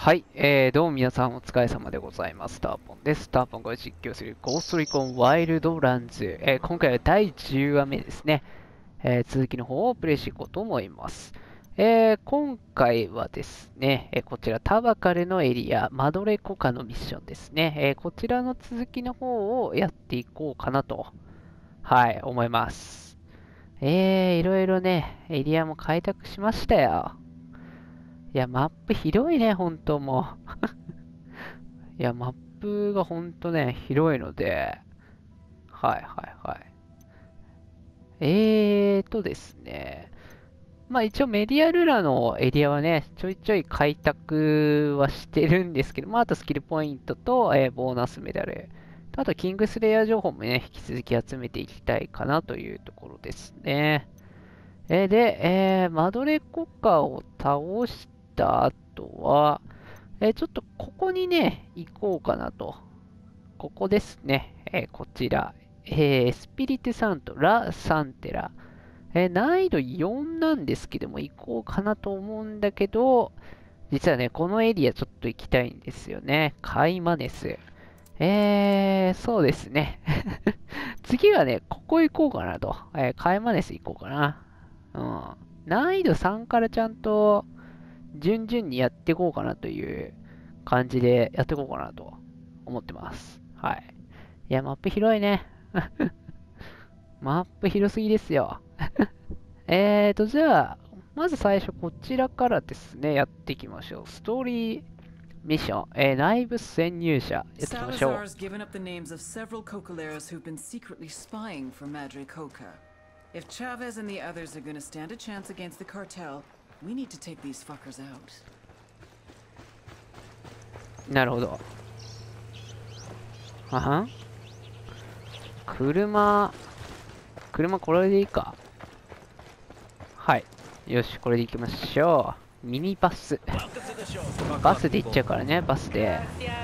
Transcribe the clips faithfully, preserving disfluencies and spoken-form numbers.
はい、えー、どうも皆さんお疲れ様でございます。ターポンです。ターポンが実況するゴーストリコンワイルドランズ、えー、今回はだいじゅうわめですね、えー、続きの方をプレイしていこうと思います。えー、今回はですね、えー、こちらタバカルのエリア、マドレコカのミッションですね、えー、こちらの続きの方をやっていこうかなと、はい、思います。えー、いろいろね、エリアも開拓しましたよ。いや、マップ広いね、ほんともう。いや、マップがほんとね、広いので、はいはいはい。えーとですね、まあ一応メディアルラのエリアはね、ちょいちょい開拓はしてるんですけど、まああとスキルポイントと、えーボーナスメダル、あとキングスレイヤー情報もね、引き続き集めていきたいかなというところですね。えーで、えーマドレコカを倒した後は、えーちょっとここにね、行こうかなと。ここですね。えーこちら。えースピリテサント、ラ・サンテラ。えー難易度よんなんですけども、行こうかなと思うんだけど、実はね、このエリアちょっと行きたいんですよね。カイマネス。えー、そうですね。次はね、ここ行こうかなと。えーカイマネス行こうかな。うん。難易度さんからちゃんと順々にやっていこうかなという感じでやっていこうかなと思ってます。はい。いや、マップ広いね。マップ広すぎですよ。えーと、じゃあ、まず最初こちらからですね、やっていきましょう。ストーリーミッション、えー内部潜入者、やっていきましょう。 Salazar's given up the names of several Cocaleros who've been secretly spying for Madre Coca. If Chavez and the others are gonna stand a chance against the cartel, we need to take these fuckers out. なるほど。あはん車、車これでいいか。はい。よし、これで行きましょう。ミニバス。バスで行っちゃうからね、バスで。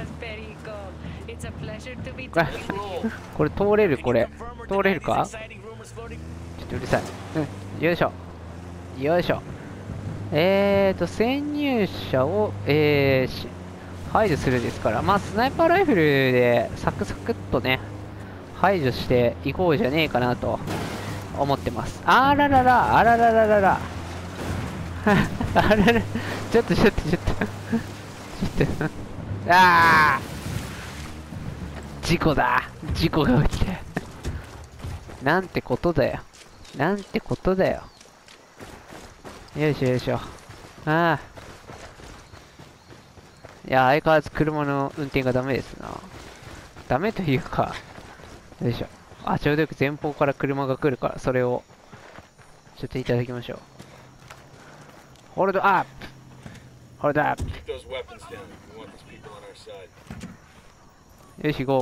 これ、これ通れるこれ。通れるかちょっとうるさい。うん、よいしょ。よいしょ。えーと、潜入者を、えーし、排除するですから、まあ、スナイパーライフルでサクサクっとね、排除していこうじゃねえかなと思ってます。あららら、あららららら。あらら、ちょっとちょっとちょっと。ちょっと。ああ事故だ。事故が起きて。なんてことだよ。なんてことだよ。よいしょよいしょ。ああ。いや、相変わらず車の運転がダメですな。ダメというか、よいしょ。あ、ちょうどよく前方から車が来るから、それを、ちょっといただきましょう。ホールドアップホールドアップよし、行こ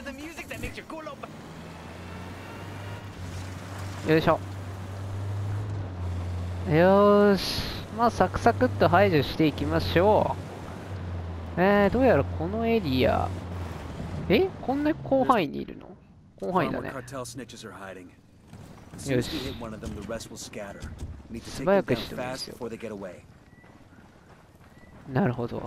う。よいしょ。よーし。まあ、サクサクっと排除していきましょう。えー、どうやらこのエリア、えこんな広範囲にいるの広範囲だね。よし。素早くしてもいいですよ。なるほど。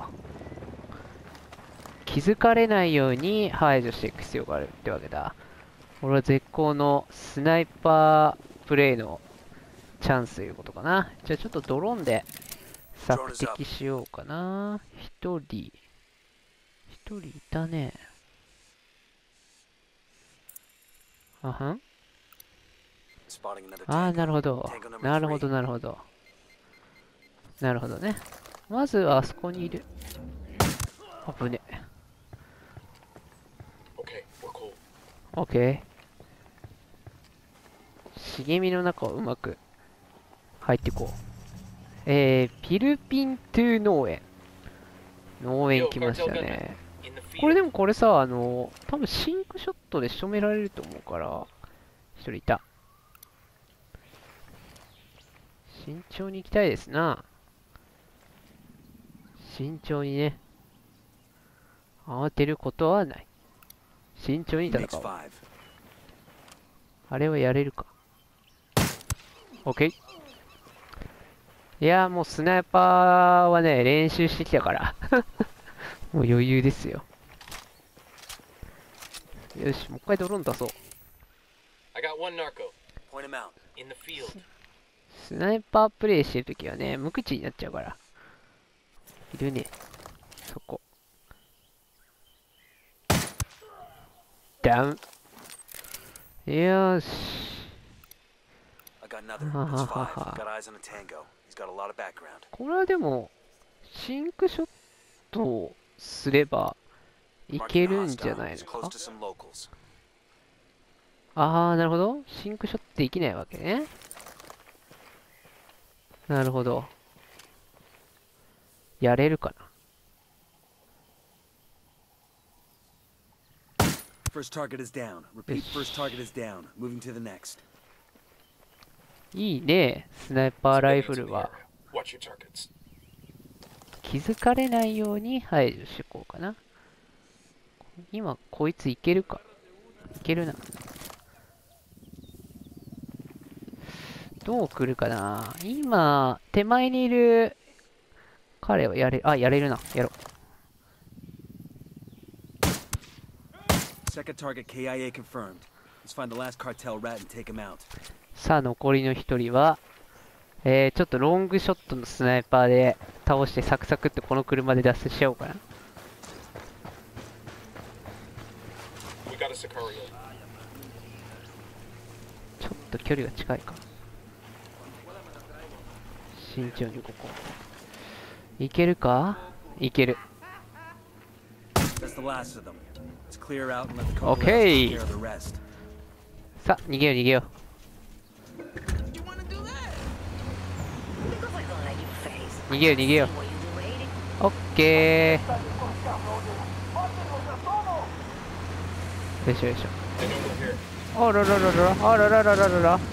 気づかれないように排除していく必要があるってわけだ。これは絶好のスナイパープレイのチャンスということかな。じゃあちょっとドローンで索敵しようかな。一人。一人いたね。あはんああ、なるほど。なるほど、なるほど。なるほどね。まずはあそこにいる。危ね。オッケー。茂みの中をうまく入っていこう。えー、ピルピントゥ農園。農園来ましたね。これでもこれさ、あの、多分シンクショットで仕留められると思うから、一人いた。慎重に行きたいですな。慎重にね。慌てることはない。慎重に戦おう。あれはやれるか。オッケー。 いや、もうスナイパーはね、練習してきたから。もう余裕ですよ。よし、もう一回ドローン出そう。 I got one narco. Point him out. In the field. スナイパープレイしてるときはね、無口になっちゃうから。いるね。そこ。ダウン。よーし。 I got another. That's five. Got eyes on a tango. He's got a lot of background. これはでも、シンクショットをすればいけるんじゃないのか。あー、なるほど。シンクショットできないわけね。なるほど。やれるかな。 First target is down. Repeat, first target is down. Moving to the next. いいね、スナイパーライフルは。気づかれないように排除していこうかな。今、こいついけるか。いけるな。どう来るかな。今、手前にいる彼はやれ、あ、やれるな。やろう。 Second target K I A confirmed. Let's find the last cartel rat and take him out. さあ、残りの一人は、えー、ちょっとロングショットのスナイパーで倒してサクサクってこの車で脱出しちゃおうかな。ちょっと距離が近いか。慎重にここ。いけるか？いける。オッケー。さあ、逃げよう逃げよう。逃げよう逃げよう。オッケー。よいしょよいしょ。あららららあらららららら。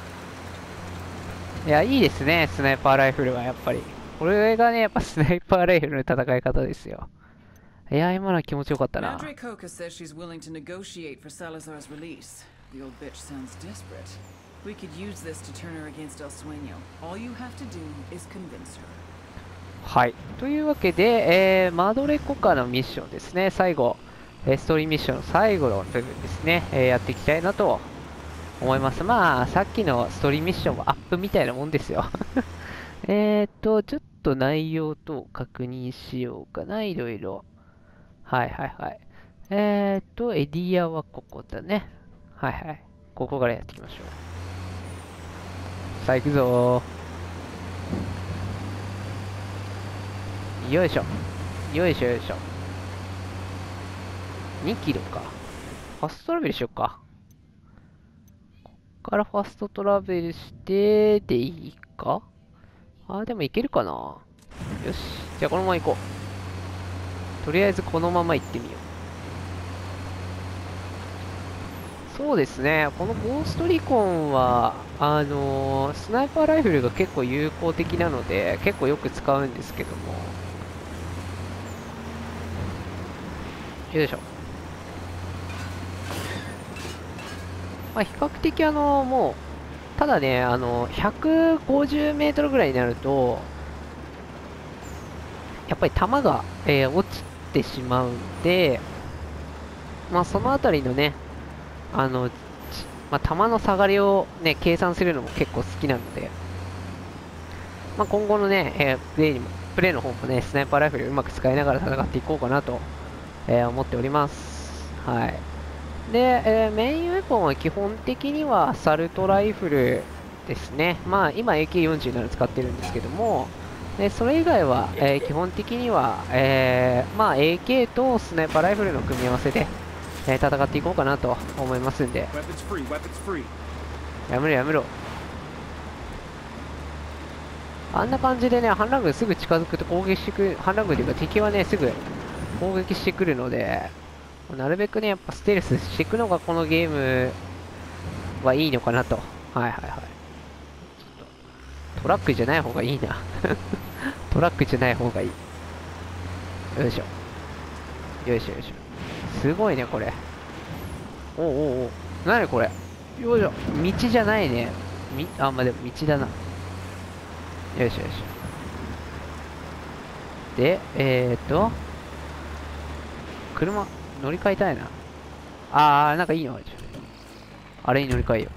いや、いいですね、スナイパーライフルはやっぱり。これがね、やっぱスナイパーライフルの戦い方ですよ。いや、今のは気持ちよかったな。 Madre Coca says she's willing to negotiate for Salazar's release. The old bitch sounds desperate. We could use this to turn her against El Sueño. All you have to do is convince her. はい。というわけで、えー、マドレコカのミッションですね。最後、ストーリーミッションの最後の部分ですね。えー、やっていきたいなと思います。まあ、さっきのストーリーミッションはアップみたいなもんですよ。えっと、ちょっと内容と確認しようかな。いろいろ。はいはいはい。えっと、エディアはここだね。はいはい。ここからやっていきましょう。さあ、行くぞー。よいしょ。よいしょよいしょ。にキロか。ファストトラベルしよっか。こっからファストトラベルして、でいいか？あー、でもいけるかな。よし。じゃあこのまま行こう。とりあえずこのまま行ってみよう。そうですね。このゴーストリコンは、あのー、スナイパーライフルが結構有効的なので、結構よく使うんですけども。よいしょ。まあ、比較的あの、もう、ただね、あの、ひゃくごじゅうメートルぐらいになると、やっぱり弾が、えー、落ちてしまうんで、まあ、そのあたりのね、あの、まあ、弾の下がりをね、計算するのも結構好きなので、まあ、今後のね、えー、プレイにも、プレイの方もね、スナイパーライフルうまく使いながら戦っていこうかなと、えー、思っております。はい。で、えー、メインウェポンは基本的にはサルトライフルですね。まあ、今 エーケーよんじゅうなな 使ってるんですけども、でそれ以外は、えー、基本的には、えー、まあ エーケー とスナイパーライフルの組み合わせで、えー、戦っていこうかなと思いますんで。やめろやめろ。あんな感じでね、反乱軍すぐ近づくと攻撃してくる、反乱軍というか敵はね、すぐ攻撃してくるので、なるべくね、やっぱステルスしていくのがこのゲームはいいのかなと。はいはいはい。ちょっとトラックじゃない方がいいな。トラックじゃない方がいい。よいしょ。よいしょよいしょ。すごいね、これ。おうおうおう。なにこれ。よいしょ。道じゃないね。み、あ、まあ、でも道だな。 よいしょよいしょ。で、えーっと、車乗り換えたいな。あー、なんかいいのあるじゃん。あれに乗り換えよう。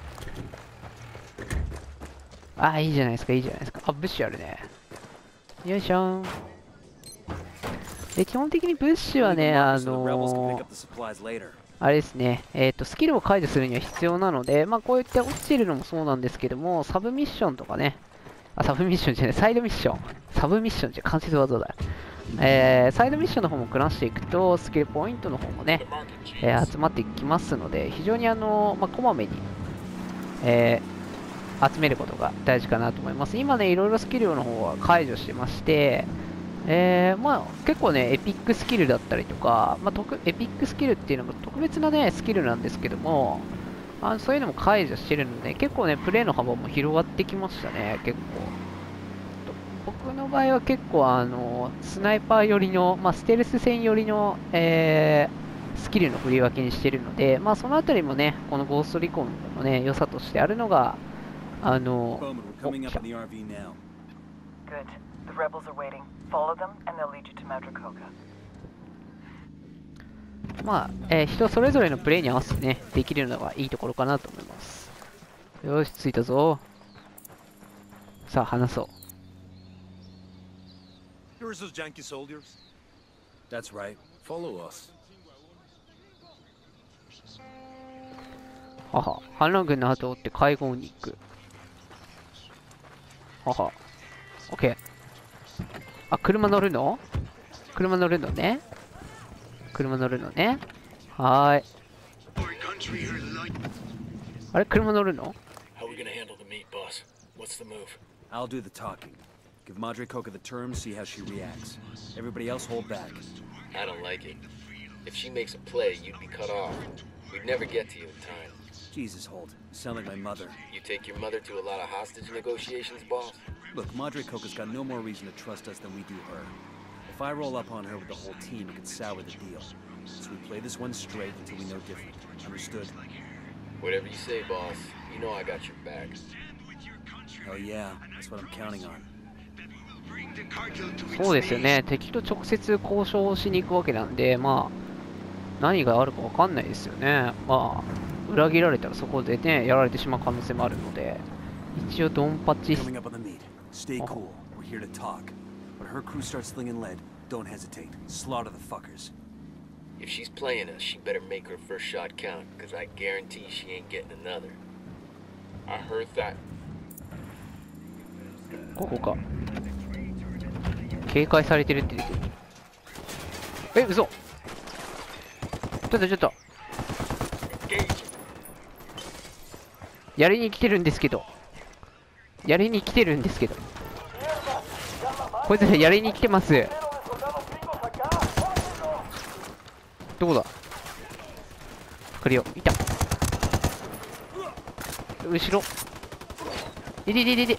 あー、いいじゃないですか、いいじゃないですか。あ、物資あるね。よいしょーん。で、基本的に物資はね、あのー、あれですね、えっと、スキルを解除するには必要なので、まあ、こうやって落ちてるのもそうなんですけども、サブミッションとかね、あ、サブミッションじゃない、サイドミッション。サブミッションじゃ、関節技だ。えー、サイドミッションの方もこなしていくと、スキルポイントの方もね、えー、集まっていきますので、非常にあのー、まあ、こまめに、えー、集めることが大事かなと思います。今ね、いろいろスキルの方は解除してまして、えー、まあ結構ね、エピックスキルだったりとか、まあ、特エピックスキルっていうのも特別なね、スキルなんですけども、あのそういうのも解除してるので、結構ね、プレイの幅も広がってきましたね、結構。僕の場合は結構、あの、スナイパー寄りの、まあ、ステルス戦寄りの、えー、スキルの振り分けにしてるので、まあ、そのあたりもね、このゴーストリコンのね、良さとしてあるのが、あの、お、来た。 Good. The rebels are waiting. Follow them, and they'll lead you to Madricoka. まあ、えー、人それぞれのプレイに合わせてね、できるのがいいところかなと思います。よし、着いたぞ。さあ、話そう。 Here's those janky soldiers. That's right. Follow us. はは、反乱軍の後を追って会合に行く。はは、オッケー。あ、車乗るの？車乗るのね。車乗るのね。はーい。あれ、車乗るの？ How are we gonna handle the meat, boss? What's the move? I'll do the talking. Give Madricoka the terms, see how she reacts. Everybody else hold back. I don't like it. If she makes a play, you'd be cut off. We'd never get to you in time. Jesus, Holt. You sound like my mother. You take your mother to a lot of hostage negotiations, boss? Look, Madricoka's got no more reason to trust us than we do her. If I roll up on her with the whole team, it could sour the deal. So we play this one straight until we know different. Understood? Whatever you say, boss. You know I got your back. Hell yeah, that's what I'm counting on. そうですよね。敵と直接交渉しに行くわけなんで、まあ、何があるかわかんないですよね。まあ、裏切られたらそこでね、やられてしまう可能性もあるので、一応ドンパチ。 Coming up on the meat. Stay cool. We're here to talk. When her crew starts slinging lead, don't hesitate. Slaughter the fuckers. If she's playing us, she better make her first shot count, because I guarantee she ain't getting another. I heard that. ここか。警戒されてるって出てる。え、嘘。ちょっとちょっと。やりに来てるんですけど。やりに来てるんですけど。こいつらやりに来てます。どこだ。来るよ。いた。後ろ。いでいでいでいで。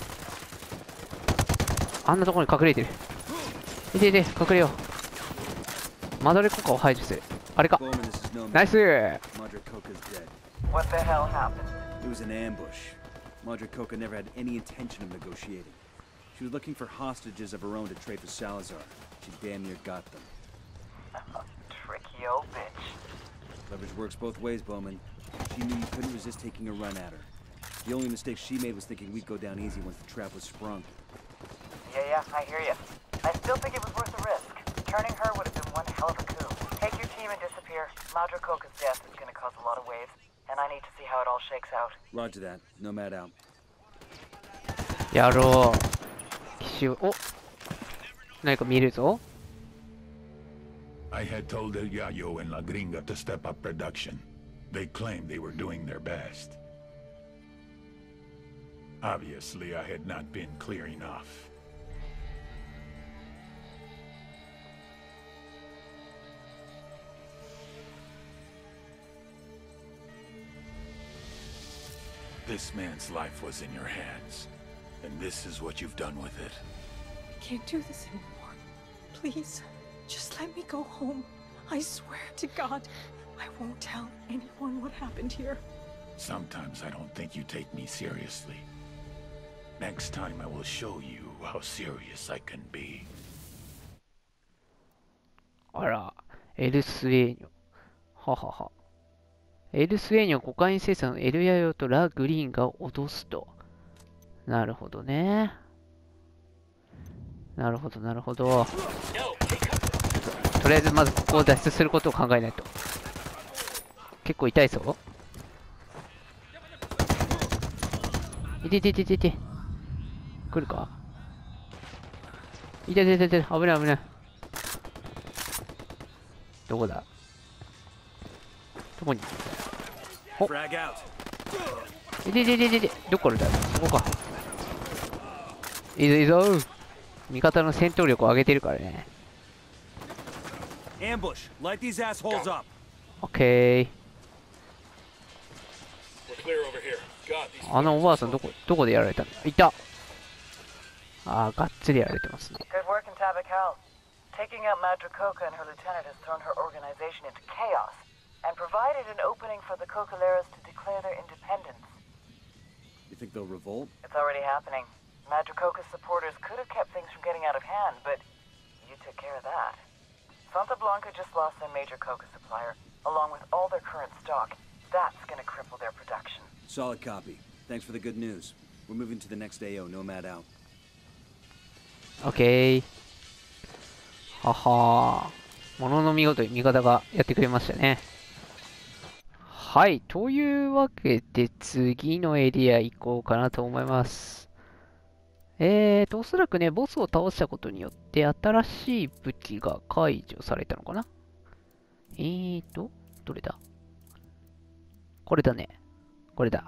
あんなところに隠れてる。いていて、隠れよう。マドレコカを排除する。あれか。ナイスー。 What the hell happened? It was an ambush. Madricoka never had any intention of negotiating. She was looking for hostages of her own to trade for Salazar. She damn near got them. Tricky old bitch. Leverage works both ways, Bowman. She knew you couldn't resist taking a run at her. The only mistake she made was thinking we'd go down easy once the trap was sprung. Yeah, yeah, I hear you. I still think it was worth the risk. Turning her would have been one hell of a coup. Take your team and disappear. Madricoka's death is going to cause a lot of waves, and I need to see how it all shakes out. Roger that. Nomad out. やろう。奇襲。お、何か見えるぞ。 I had told El Yayo and La Gringa to step up production. They claimed they were doing their best. Obviously, I had not been clear enough. This man's life was in your hands, and this is what you've done with it. I can't do this anymore. Please, just let me go home. I swear to God, I won't tell anyone what happened here. Sometimes I don't think you take me seriously. Next time I will show you how serious I can be. あら、エルスエーニョ。ははは。エルスエーニョコカイン生産のエルヤヨとラ・グリーンが脅すと。なるほどね。なるほど、なるほど。とりあえずまずここを脱出することを考えないと。結構痛いぞ。いていていていていて。来るか？いていていていて、危ない危ない。どこだ？どこに？ほっ。いていていていていて。どこからだ？ここか。いいぞいいぞ。味方の戦闘力を上げてるからね。 Ambush. Light these assholes up. オッケー。 We're clear over here. God, these あのおばあさんどこ、どこでやられたの？いた。ああ、がっつりやられてますね。 Good work in Tabakal. Taking out Madricoka and her lieutenant has thrown her organization into chaos and provided an opening for the Cocaleras to declare their independence. You think they'll revolt? It's already happening. Madricoka's supporters could have kept things from getting out of hand, but you took care of that. Santa Blanca just lost their major coca supplier, along with all their current stock. That's gonna cripple their production. Solid copy. Thanks for the good news. We're moving to the next A O, Nomad out. オッケー。ははー。ものの見事に味方がやってくれましたね。はい。というわけで、次のエリア行こうかなと思います。えーと、おそらくね、ボスを倒したことによって、新しい武器が解除されたのかな？えーと、どれだ？これだね。これだ。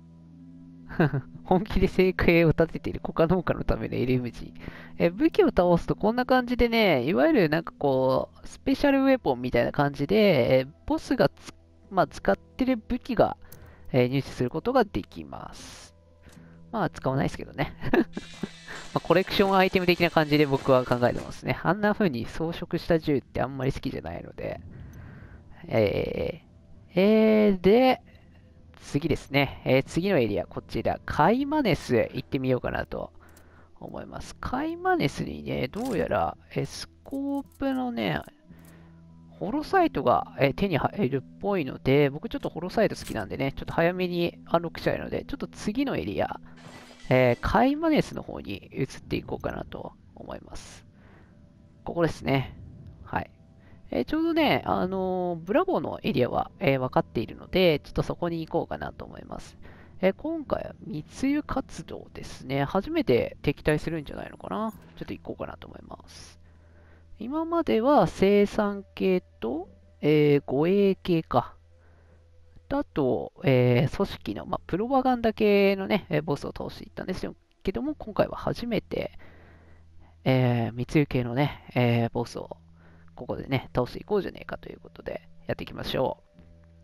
本気で生計を立てているコカ農家のための エルエムジー。え、武器を倒すとこんな感じでね、いわゆるなんかこう、スペシャルウェポンみたいな感じで、えボスがつ、まあ、使ってる武器が、えー入手することができます。まあ、使わないですけどね。まあコレクションアイテム的な感じで僕は考えてますね。あんな風に装飾した銃ってあんまり好きじゃないので。えー、えー、で、次ですね、えー、次のエリア、こちら、カイマネス行ってみようかなと思います。カイマネスにね、どうやら、えー、スコープのね、ホロサイトが、えー、手に入るっぽいので、僕ちょっとホロサイト好きなんでね、ちょっと早めにアンロックしたいので、ちょっと次のエリア、えー、カイマネスの方に移っていこうかなと思います。ここですね。はい。えー、ちょうどね、あのー、ブラボーのエリアは、えー、分かっているので、ちょっとそこに行こうかなと思います。えー、今回は密輸活動ですね。初めて敵対するんじゃないのかな。ちょっと行こうかなと思います。今までは生産系と、えー、護衛系か。あと、えー、組織の、まあ、プロパガンダ系のね、ボスを倒していったんですけども、今回は初めて、えー、密輸系のね、えー、ボスをここでね、倒していこうじゃねえかということで、やっていきましょう。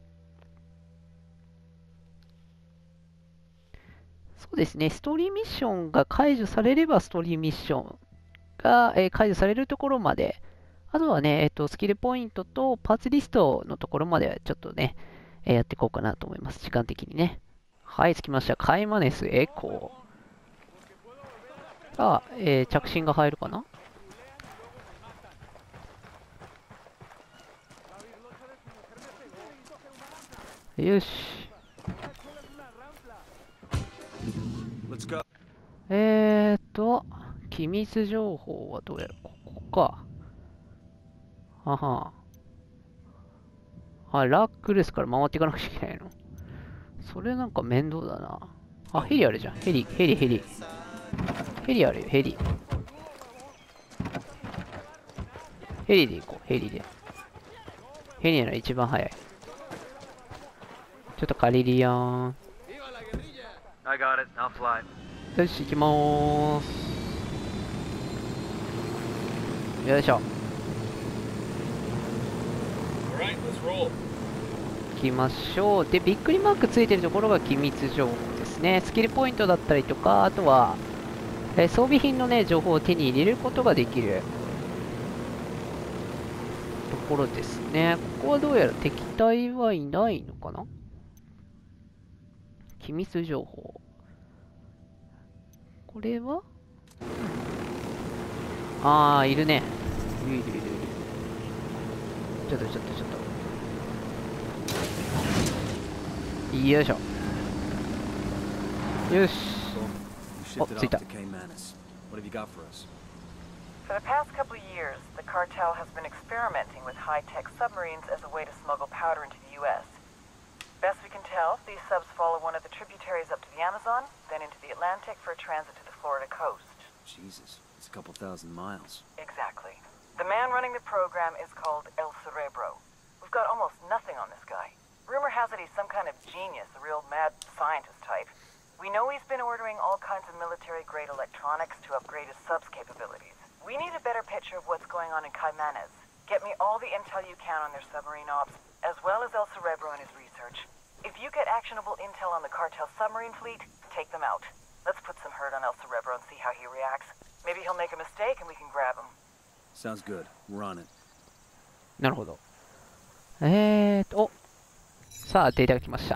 そうですね、ストーリーミッションが解除されれば、ストーリーミッションが、えー、解除されるところまで、あとはね、えっと、スキルポイントとパーツリストのところまではちょっとね、えー、やっていこうかなと思います。時間的にね。はい、着きました。カイマネスエコー。あ、えー、着信が入るかな？よし。えーと、機密情報はどうやらここか。はは。あ、ラックレスから回っていかなくちゃいけないの。それなんか面倒だな。あ、ヘリあるじゃん。ヘリ、ヘリ、ヘリ。ヘリあるよ、ヘリ。ヘリで行こう、ヘリで。ヘリなら一番早い。ちょっと借りるやん。 I got it. I'll fly. よし、行きまーす。よいしょ。 Alright, let's roll. 行きましょう。で、びっくりマークついてるところが機密情報ですね。スキルポイントだったりとか、あとは、えー装備品のね、情報を手に入れることができるところですね。ここはどうやら敵対はいないのかな？機密情報。 これはああ、いるね。いるいるいるいる。ちょっとちょっとちょっと。よいしょ。よし。 You shipped it Oh, off to Caymanas. What have you got for us? For the past couple of years, the cartel has been experimenting with high-tech submarines as a way to smuggle powder into the U S. Best we can tell, these subs follow one of the tributaries up to the Amazon, then into the Atlantic for a transit to the Florida coast. Jesus, it's a couple thousand miles. Exactly. The man running the program is called El Cerebro. We've got almost nothing on this guy. Rumor has it he's some kind of genius, a real mad scientist type. We know he's been ordering all kinds of military-grade electronics to upgrade his subs capabilities. We need a better picture of what's going on in Caymanas. Get me all the intel you can on their submarine ops, as well as El Cerebro and his research. If you get actionable intel on the cartel submarine fleet, take them out. Let's put some hurt on El Cerebro and see how he reacts. Maybe he'll make a mistake and we can grab him. Sounds good. We're on it. なるほど。えーと、さあ、データが来ました。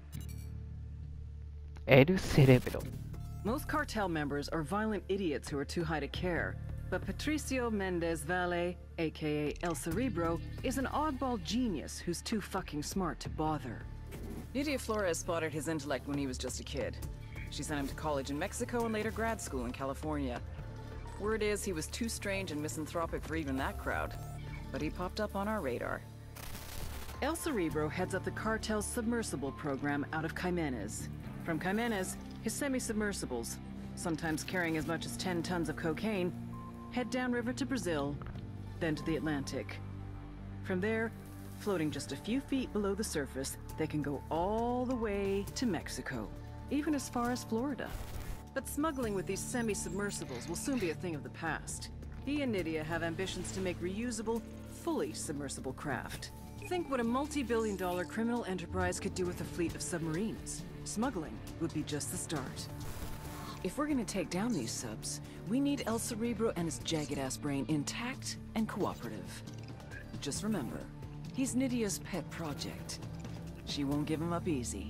エル・セレブロ。 Most cartel members are violent idiots who are too high to care, but Patricio Mendez Valle, aka El Cerebro, is an oddball genius who's too fucking smart to bother. Nydia Flores spotted his intellect when he was just a kid. She sent him to college in Mexico and later grad school in California. Word is he was too strange and misanthropic for even that crowd, but he popped up on our radar. El Cerebro heads up the cartel's submersible program out of Caymanas. From Caymanas, his semi-submersibles, sometimes carrying as much as ten tons of cocaine, head downriver to Brazil, then to the Atlantic. From there, floating just a few feet below the surface, they can go all the way to Mexico, even as far as Florida. But smuggling with these semi-submersibles will soon be a thing of the past. He and Nydia have ambitions to make reusable, fully submersible craft. Think what a multi-billion dollar criminal enterprise could do with a fleet of submarines. Smuggling would be just the start. If we're gonna take down these subs, we need El Cerebro and his jagged-ass brain intact and cooperative. Just remember, he's Nydia's pet project. She won't give him up easy.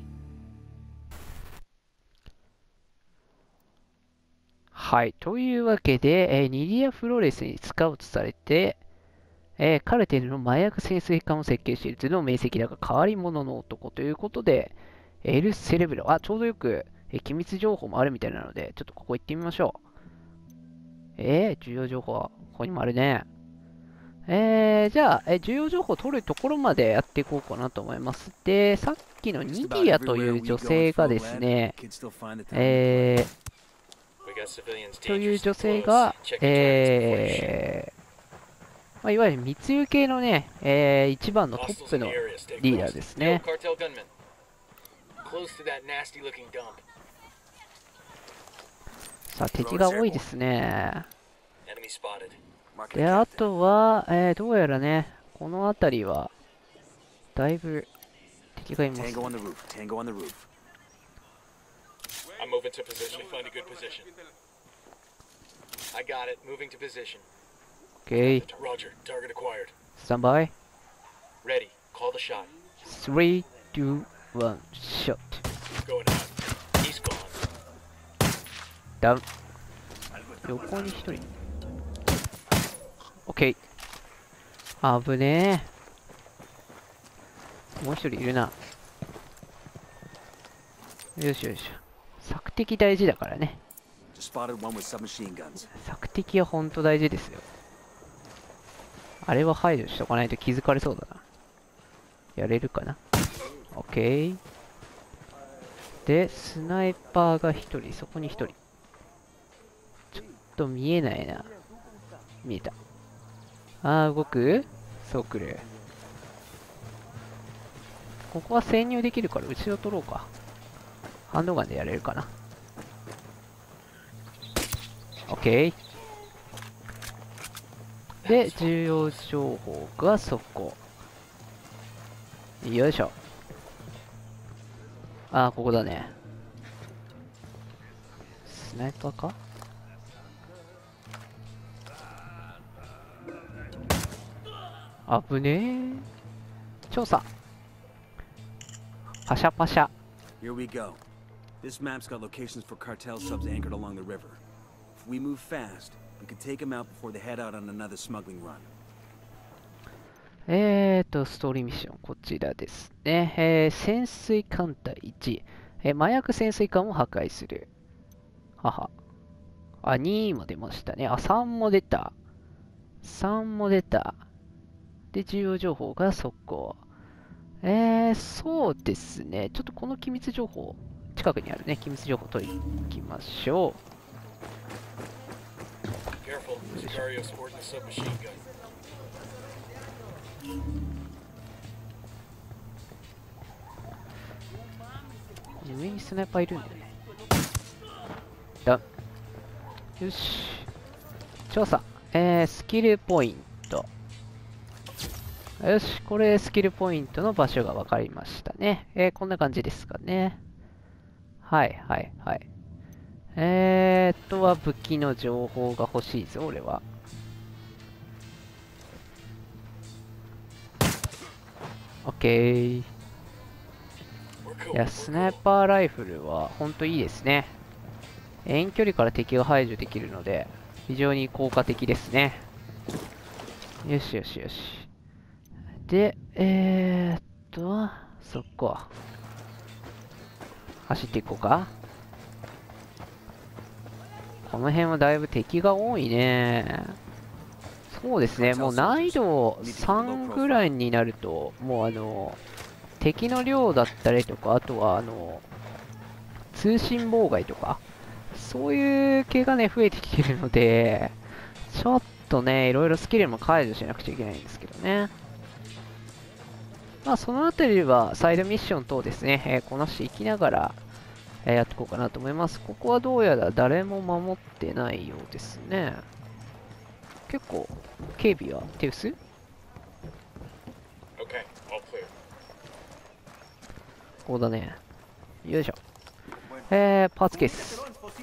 はい。というわけで、えー、ニディア・フロレスにスカウトされて、えー、カルテルの麻薬潜水艦を設計している頭脳明晰だが変わり者の男ということで、エル・セレブロ、あ、ちょうどよく、えー、機密情報もあるみたいなので、ちょっとここ行ってみましょう。えー、重要情報はここにもあるね。えー、じゃあ、えー、重要情報を取るところまでやっていこうかなと思います。で、さっきのニディアという女性がですね、えー、という女性が、えー、まあ、いわゆる密輸系のね、えー、一番のトップのリーダーですね。さあ、敵が多いですね。で、あとは、えー、どうやらね、この辺りは、だいぶ敵がいます。 I'm moving to position. Find a good position. I got it. Moving to position. Okay. Roger. Target acquired. Stand by. Ready. Call the shot. Three, two, one, shot. Going out. He's gone. ダウン。横に一人。OK。危ねえ。もう一人いるな。よしよし。索敵大事だからね。索敵はほんと大事ですよ。あれは排除しとかないと気づかれそうだな。やれるかな。 OK。で、スナイパーが一人、そこに一人。ちょっと見えないな。見えた。あー、動く？そう来る。ここは潜入できるから後ろ取ろうか。ハンドガンでやれるかな。OK。で、重要情報がそこ。よいしょ。あー、ここだね。スナイパーか？危ねえ。調査。パシャパシャ。 Here we go. This map's got locations for cartel subs anchored along the river. If we move fast, we could take them out before they head out on another smuggling run. えーと、ストーリーミッション、こちらですね。えー、潜水艦隊いち、えー、麻薬潜水艦を破壊する。はは。あ、にも出ましたね。あ、さんも出た。さんも出た。で、重要情報が速攻。えー、そうですね。ちょっとこの機密情報、近くにあるね、機密情報取りに行きましょう。 Careful, Sicario sporting a submachine gun. 上にスナイパーいるんだよね。だ。よし。調査。えー、スキルポイント。よし、これスキルポイントの場所が分かりましたね。えー、こんな感じですかね。はいはいはい。えー、とは武器の情報が欲しいぞ、俺は。オッケー。いや、スナイパーライフルはほんといいですね。遠距離から敵が排除できるので、非常に効果的ですね。よしよしよし。で、えーっと、そっか。走っていこうか。この辺はだいぶ敵が多いね。そうですね、もう難易度さんぐらいになると、もうあの、敵の量だったりとか、あとはあの、通信妨害とか、そういう系がね、増えてきてるので、ちょっとね、いろいろスキルも解除しなくちゃいけないんですけどね。まあ、そのあたりはサイドミッション等ですね、えー、こなしていきながら、えー、やっていこうかなと思います。ここはどうやら誰も守ってないようですね。結構、警備は手薄？ Okay, all clear. ここだね。よいしょ。えー、パーツケース。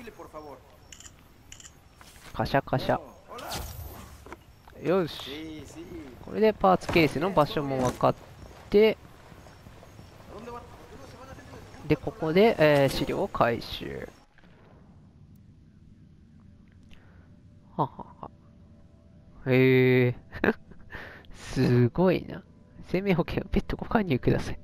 カシャカシャ。よし。これでパーツケースの場所も分かって、で、ここで、えー、資料を回収。ははは。へえ。すごいな。生命保険を別途ご加入ください。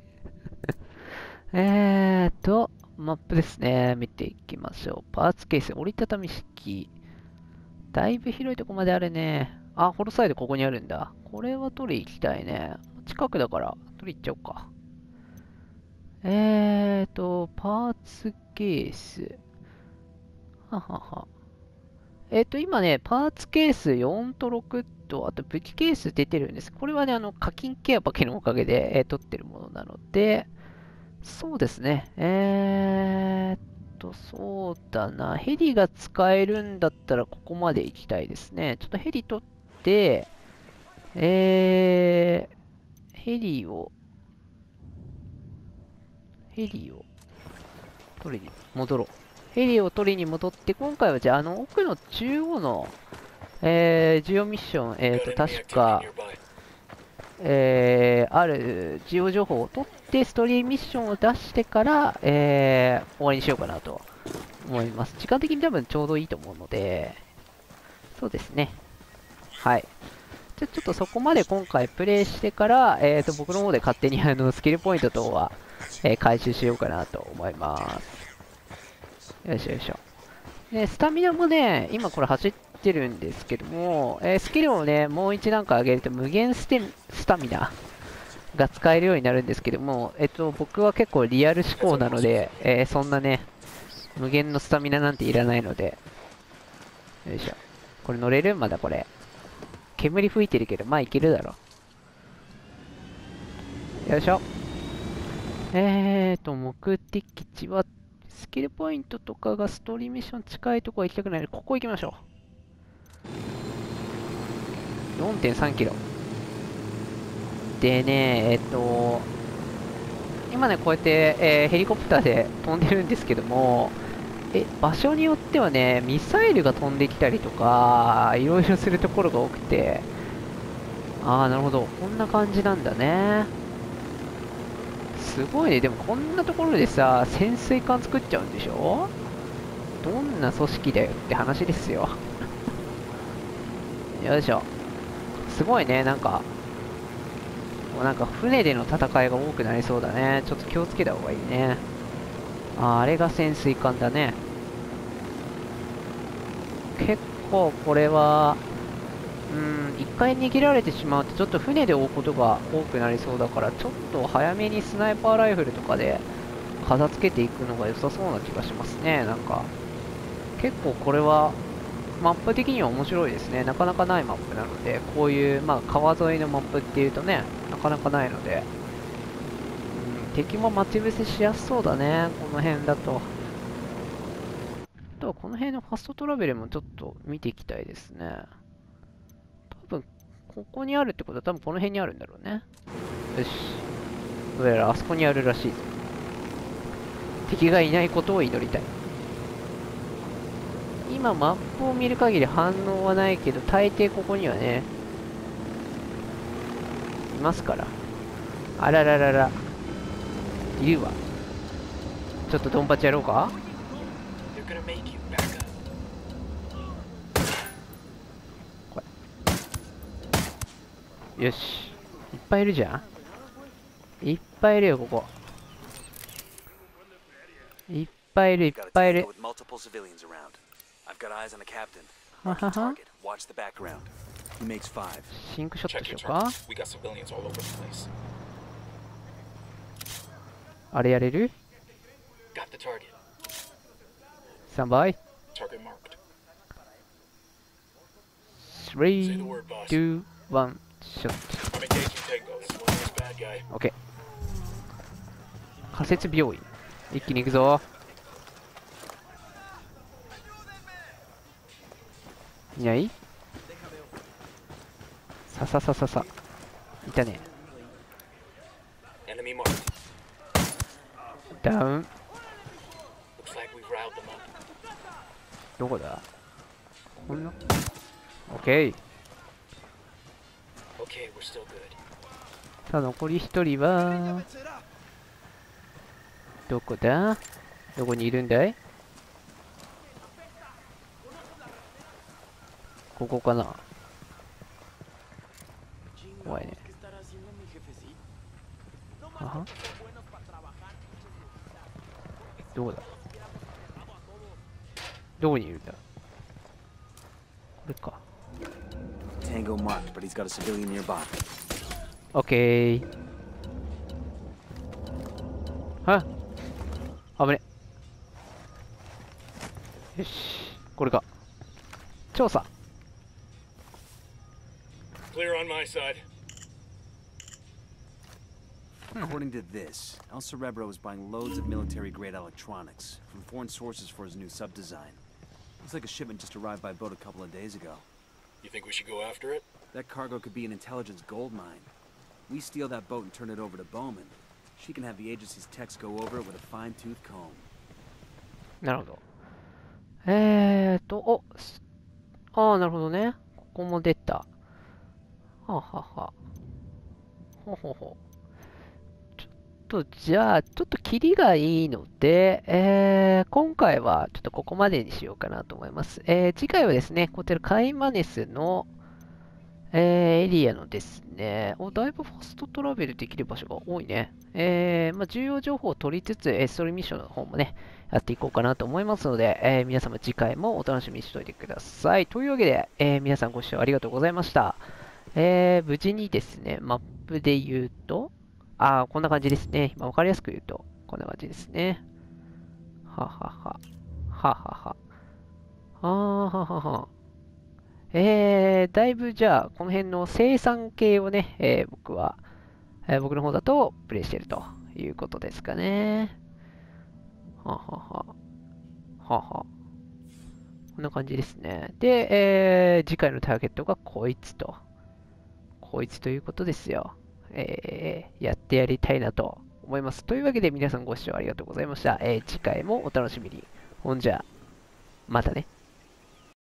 えーと、マップですね。見ていきましょう。パーツケース、折りたたみ式。だいぶ広いとこまであるね。あ、ホロサイドここにあるんだ。これは取り行きたいね。近くだから取り行っちゃおうか。えーと、パーツケース。ははは。えっと、今ね、パーツケースよんとろくと、あと武器ケース出てるんです。これはね、あの、課金ケアパケのおかげで、えー、取ってるものなので、そうですね。えーっと、そうだな。ヘリが使えるんだったら、ここまで行きたいですね。ちょっとヘリ取って、えー、ヘリを、ヘリを取りに戻ろう。ヘリを取りに戻って、今回はじゃあ、あの、奥の中央の、えー、重要ミッション、えーと、確か、えー、ある重要情報を取って、ストーリーミッションを出してから、えー、終わりにしようかなと思います。時間的に多分ちょうどいいと思うので、そうですね。はい。じゃちょっとそこまで今回プレイしてから、えーと、僕の方で勝手にあのスキルポイント等は、えー、回収しようかなと思います。よいしょよいしょ。で、スタミナもね、今これ走ってるんですけども、えー、スキルをね、もう一段階上げると無限ステスタミナが使えるようになるんですけども、えっと、僕は結構リアル思考なので、えー、そんなね、無限のスタミナなんていらないので、よいしょ。これ乗れる？まだこれ。煙吹いてるけど、まあいけるだろう。よいしょ。えーと、目的地は、スキルポイントとかがストーリーミッション近いところは行きたくないので、ここ行きましょう。よんてんさんキロ。でね、えっと、今ね、こうやって、えー、ヘリコプターで飛んでるんですけども、え、場所によってはね、ミサイルが飛んできたりとか、いろいろするところが多くて、あー、なるほど。こんな感じなんだね。すすごいね。でもこんなところでさ、潜水艦作っちゃうんでしょ？どんな組織だよって話ですよ。よいしょ。すごいね、なんか、もうなんか船での戦いが多くなりそうだね。ちょっと気をつけた方がいいね。あー、あれが潜水艦だね。結構これは、うん、一回逃げられてしまうとちょっと船で追うことが多くなりそうだから、ちょっと早めにスナイパーライフルとかで片付けていくのが良さそうな気がしますね。なんか、結構これは、マップ的には面白いですね。なかなかないマップなので、こういう、まあ、川沿いのマップっていうとね、なかなかないので、うん、敵も待ち伏せしやすそうだね、この辺だと。あとはこの辺のファストトラベルもちょっと見ていきたいですね。多分、ここにあるってことは多分この辺にあるんだろうね。よし。どうやらあそこにあるらしいぞ。敵がいないことを祈りたい。今マップを見る限り反応はないけど、大抵ここにはね、いますから。あらららら。いるわ。ちょっとドンパチやろうか？これ。よし。いっぱいいるじゃん。いっぱいいるよ、ここ。いっぱいいる、いっぱいいる。ははは。シンクショットしようか。あれやれる？スタンバイ。スリー、ツー、ワン、ショット。オッケー。仮設病院。一気に行くぞ。いない？さささささ。いたね。ダウン。どこだ？こんな？オッケー。さあ、残り一人は、どこだ？どこにいるんだい？ここかな？怖いね。はは？どこだ？どこにいるんだ？これか。 Tango marked, but he's got a civilian nearby. オッケー。は？危ね。よし。これか。調査。 Clear on my side. According to this, El Cerebro is buying loads of military-grade electronics from foreign sources for his new sub-design. Looks like a shipment just arrived by boat a couple of days ago. You think we should go after it? That cargo could be an intelligence gold mine. We steal that boat and turn it over to Bowman. She can have the agency's techs go over it with a fine-tooth comb. なるほど。えーと、お、ああ、なるほどね。ここも出た。はあ、はあはあ、ほうほうほう。ちょっと、じゃあ、ちょっとキリがいいので、えー、今回はちょっとここまでにしようかなと思います。えー、次回はですね、こちらカイマネスの、えー、エリアのですね、お、だいぶファストトラベルできる場所が多いね。えー、まあ、重要情報を取りつつ、えー、ストーリーミッションの方もね、やっていこうかなと思いますので、えー、皆様次回もお楽しみにしておいてください。というわけで、えー、皆さんご視聴ありがとうございました。えー、無事にですね、マップで言うと、あー、こんな感じですね。まあ、わかりやすく言うと、こんな感じですね。ははは。ははは。あーははは。えー、だいぶじゃあ、この辺の生産系をね、えー、僕は、えー、僕の方だとプレイしてるということですかね。ははは。はは。こんな感じですね。で、えー、次回のターゲットがこいつと。こいつということですよ。えー、やってやりたいなと思います。というわけで皆さんご視聴ありがとうございました。えー、次回もお楽しみに。ほんじゃ、またね。